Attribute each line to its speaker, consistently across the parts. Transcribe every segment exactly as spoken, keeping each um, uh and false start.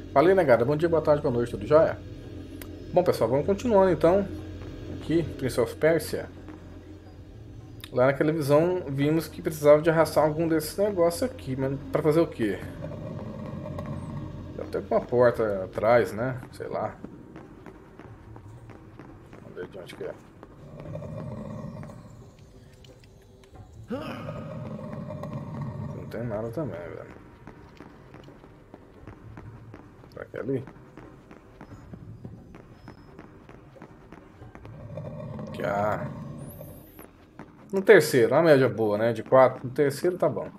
Speaker 1: Falei, negada. Bom dia, boa tarde, boa noite, tudo jóia? Bom, pessoal, vamos continuando então. Aqui, Prince of Persia. Lá naquela visão, vimos que precisava de arrastar algum desses negócios aqui, mas pra fazer o quê? Deve ter uma porta atrás, né? Sei lá. Vamos ver de onde que é. Não tem nada também, velho. Será que é ali? Aqui, ah. No terceiro, uma média boa, né? De quatro. No terceiro tá bom.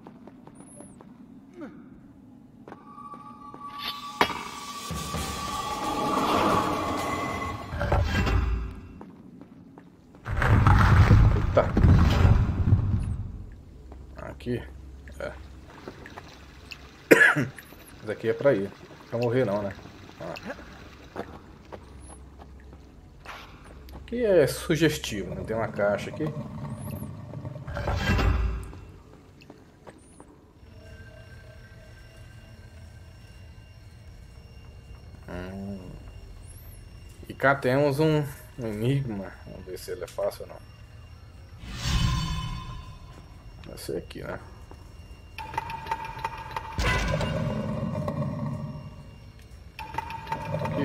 Speaker 1: Eita. Aqui. É. Isso aqui é pra ir. Pra morrer não, né? Ah. Aqui é sugestivo, né? Tem uma caixa aqui. Hum. E cá temos um, um enigma. Vamos ver se ele é fácil ou não. Vai ser aqui, né? Aqui.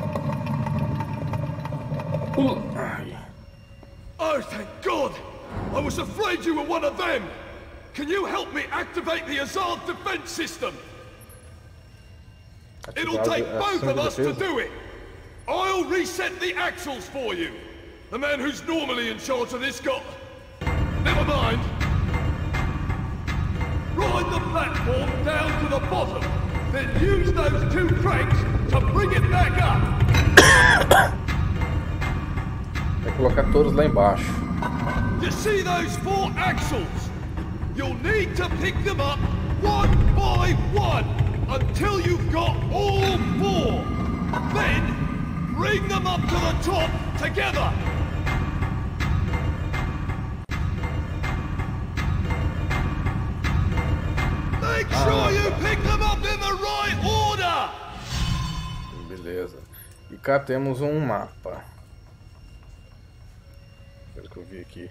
Speaker 1: Uh. Ai.
Speaker 2: Oh, thank God! I was afraid you were one of them! Can you help me activate the Azad defense system? It'll take both of us to do it! I'll reset the axles for you! The man who's normally in charge of this got... Never mind! Ride the platform down to the bottom, then use those two cranks to bring it back up!
Speaker 1: Vai colocar todos lá embaixo.
Speaker 2: You see those four axles? You'll need to pick them up one by one until you've got all four. Then bring them up to the top together. Make sure you pick them up in the right order.
Speaker 1: Beleza. E cá temos um mapa. Pelo que eu vi aqui.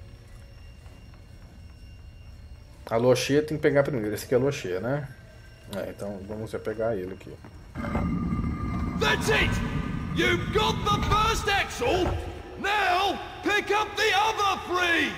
Speaker 1: A lua cheia tem que pegar primeiro. Esse aqui é a lua cheia, né? É, então vamos já pegar ele aqui.
Speaker 2: That's it! You've got the first axle! Now pick up the other three!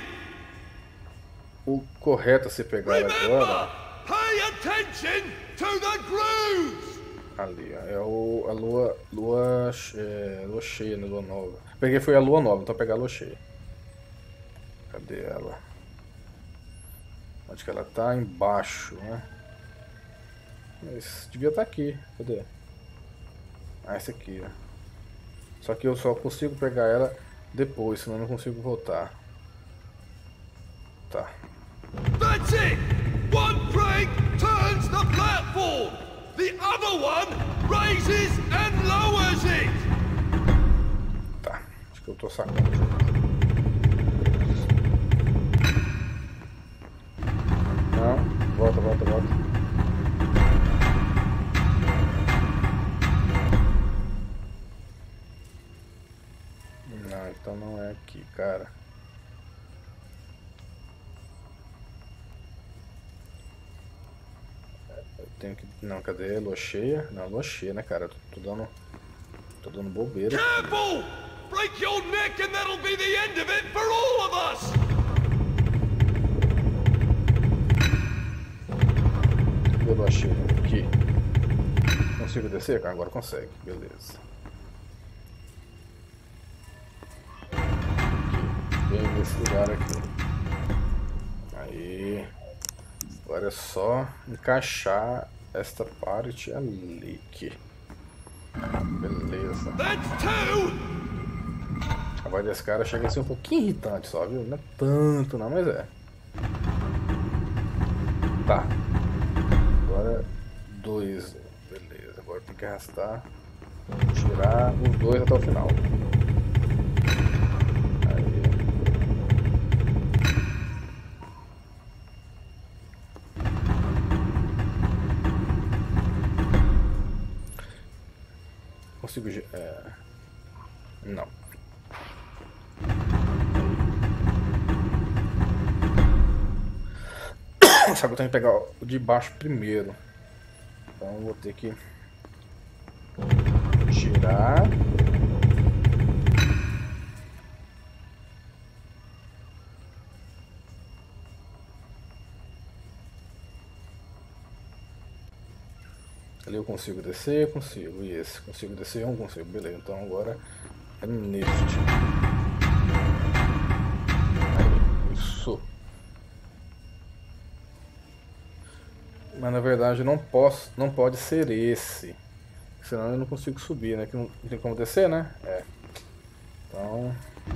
Speaker 1: O correto a se pegar agora...
Speaker 2: Pay attention to the grooves!
Speaker 1: Ali, ó, é o, a lua, lua, é, lua cheia, né? Lua nova. Peguei foi a lua nova, então vou pegar a lua cheia. Cadê ela? Onde que ela tá? Embaixo, né? Mas devia estar aqui. Cadê? Ah, esse aqui, ó. Só que eu só consigo pegar ela depois, senão eu não consigo voltar. Tá.
Speaker 2: That's it! One crank turns the platform! The other one raises and lowers it!
Speaker 1: Tá, acho que eu tô sacando. Não, volta, volta, volta. Não, então não é aqui, cara. Eu tenho que... Não, cadê? Lua cheia? Não, lua cheia, né, cara? Eu tô, tô dando... Tô dando bobeira.
Speaker 2: Careful! Break your neck and that'll be the end of it for all of us!
Speaker 1: Cadê a lua cheia? Aqui. Consigo descer, cara? Agora consegue. Beleza. Bem nesse lugar aqui. Aí. Agora é só encaixar esta parte ali. Aqui. Beleza. A voz desse cara chega a ser um pouquinho irritante só, viu? Não é tanto não, mas é. Tá. Agora dois. Beleza. Agora tem que arrastar. Tirar os dois até o final. consigo... É... Não. Só que eu tenho que pegar o de baixo primeiro. Então eu vou ter que girar. Ali eu consigo descer, consigo. E esse, consigo descer, eu não consigo. Beleza, então agora é neste. Aí, isso. Mas na verdade não posso, não pode ser esse. Senão eu não consigo subir, né? Que não tem como descer, né? É. Então...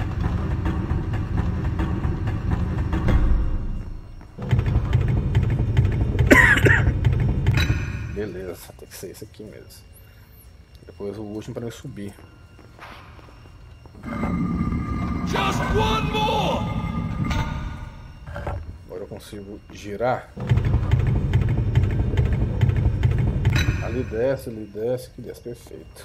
Speaker 1: Beleza, tem que ser esse aqui mesmo. Depois o último para eu subir.
Speaker 2: Just one more!
Speaker 1: Agora eu consigo girar. Ali desce, ali desce, que desce, perfeito.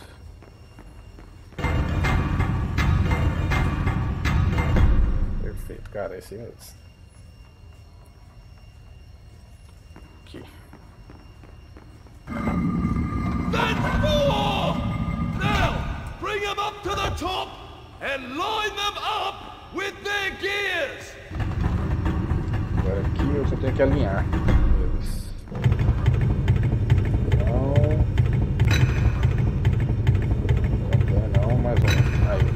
Speaker 1: Perfeito, cara, é esse aí mesmo. Aqui.
Speaker 2: That's four! Now, bring them up to the top and line them up with their gears!
Speaker 1: Agora aqui eu só tenho que alinhar eles. Não. Não, mais um. Aí.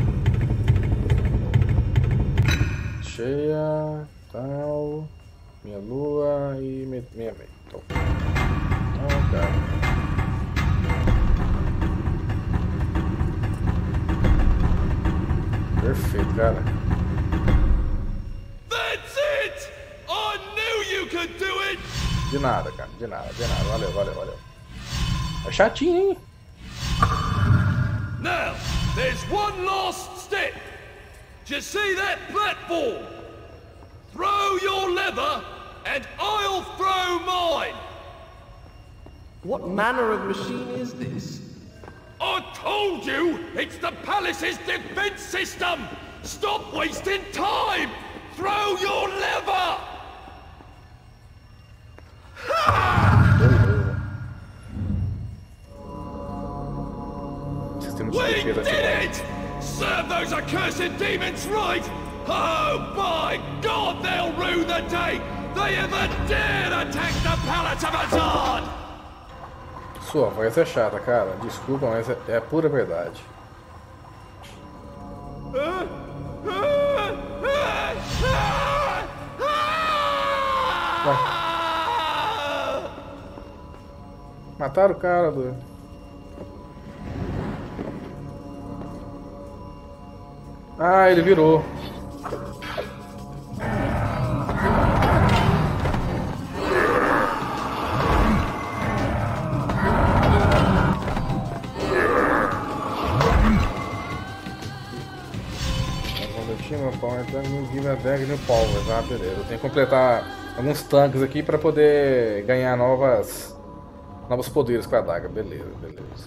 Speaker 1: Cheia, tal, minha lua e minha meia. Então. Então, cara. Perfeito, cara.
Speaker 2: That's it! I knew you could do it!
Speaker 1: De nada, cara. De nada, de nada. Valeu, valeu, valeu. É chatinho, hein?
Speaker 2: Now, there's one last step. Do you see that platform? Throw your lever and I'll throw mine.
Speaker 3: What manner of machine is this?
Speaker 2: I told you, it's the palace's defense system! Stop wasting time! Throw your lever! We did it! Serve those accursed demons right! Oh, by God, they'll rue the day they ever dared attack the Palace of Azad!
Speaker 1: Sua voz é chata, cara. Desculpa, mas é, é a pura verdade. Vai. Mataram o cara, doido. Ah, ele virou. Ah, beleza. Eu tenho que completar alguns tanques aqui para poder ganhar novas novos poderes com a adaga. Beleza, beleza.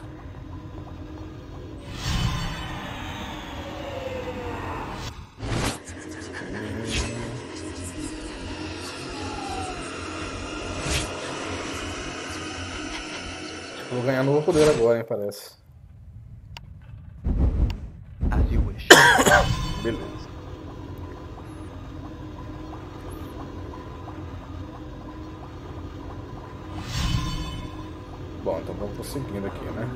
Speaker 1: Vou ganhar novo poder agora, hein, parece.
Speaker 3: As you wish.
Speaker 1: Beleza. Bom, então vamos prosseguindo aqui, né?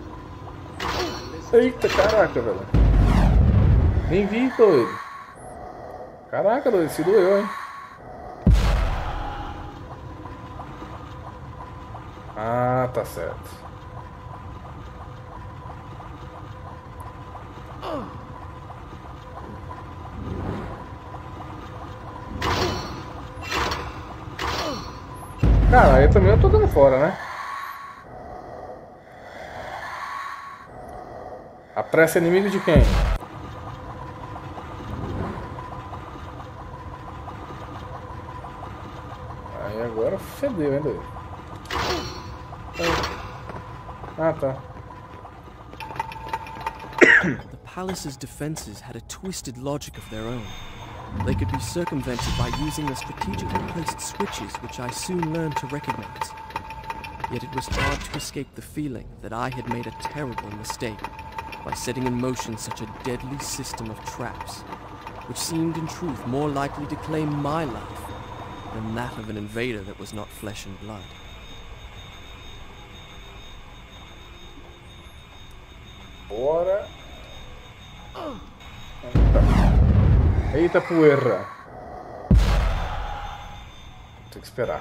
Speaker 1: Eita, caraca, velho. Nem vi, doido. Caraca, doido, se doeu, hein? Ah, tá certo. Cara, aí também eu tô dando fora, né? A pressa é inimigo de quem? Aí agora fedeu, hein, doido? Ah, tá.
Speaker 3: The palace's defenses had a twisted logic of their own. They could be circumvented by using the strategically placed switches which I soon learned to recognize. Yet it was hard to escape the feeling that I had made a terrible mistake by setting in motion such a deadly system of traps, which seemed in truth more likely to claim my life than that of an invader that was not flesh and blood.
Speaker 1: Bora. Eita poeira. Tem que esperar.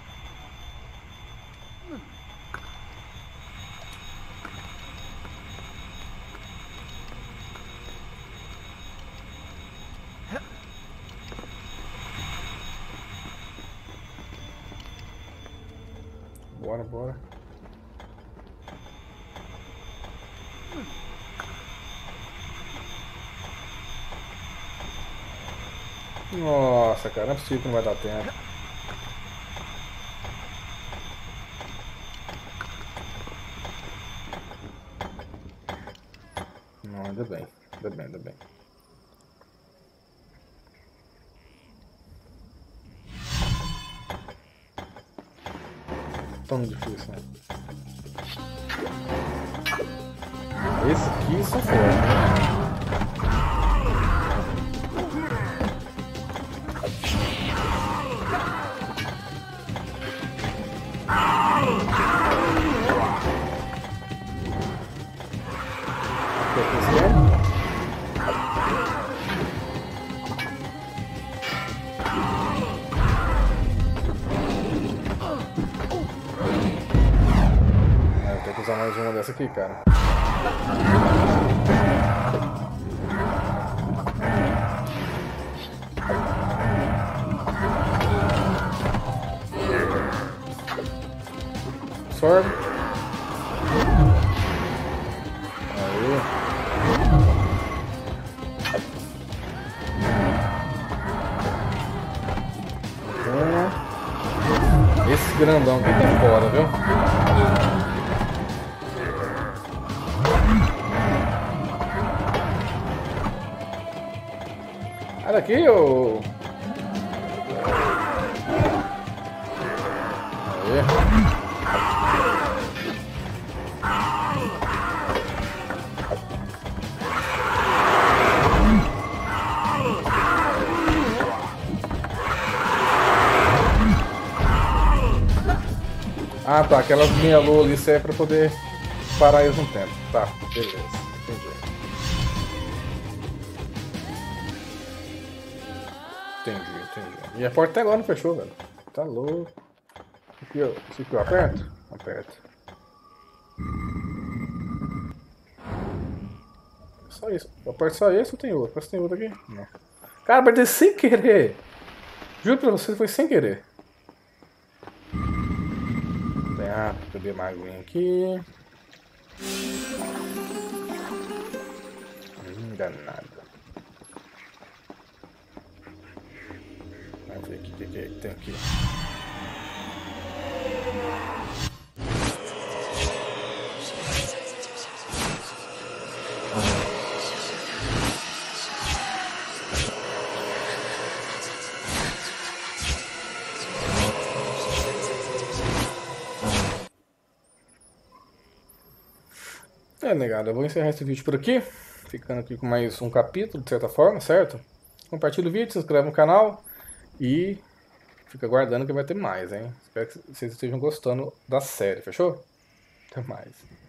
Speaker 1: Bora, bora. Nossa, cara, não é possível que não vai dar tempo. Não, ainda bem, ainda bem, ainda bem. Tão difícil, né? Esse aqui só foi. Usar mais uma dessa aqui, cara. Absorve. Aí. Então, esse grandão aqui tá fora, viu? Sai daqui, ô! Aí. Ah, tá. Aquelas minhas lua ali serve pra poder parar eles um tempo. Tá, beleza. Entendi. Entendi, entendi. E a porta até agora não fechou, velho. Tá louco. Aqui eu, aqui eu aperto? Aperto. Só isso. Eu aperto só esse ou tem outro? Parece que tem outro aqui. Não. Cara, apertei sem querer. Juro pra você, foi sem querer. Tem ah, beber mais aguinha aqui. Enganado. Vamos ver o que, que, que tem aqui. É, negado, eu vou encerrar esse vídeo por aqui. Ficando aqui com mais um capítulo, de certa forma, certo? Compartilha o vídeo, se inscreve no canal. E fica aguardando que vai ter mais, hein? Espero que vocês estejam gostando da série, fechou? Até mais.